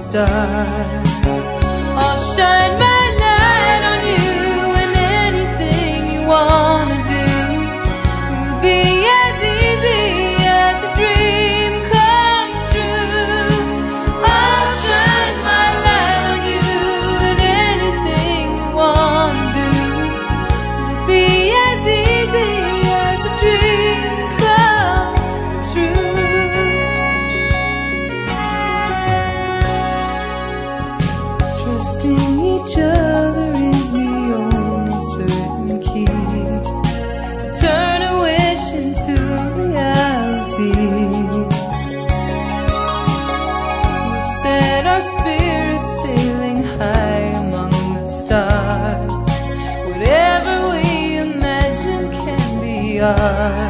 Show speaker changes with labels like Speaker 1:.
Speaker 1: stars. I'll shine my light on you, and anything you wanna do will be as easy as a dream come true. I'll shine my light on you, and anything you wanna do will be as easy as a dream come true. Trusting each other is the only certain key to turn a wish into reality. We'll set our spirits sailing high among the stars. Whatever we imagine can be ours.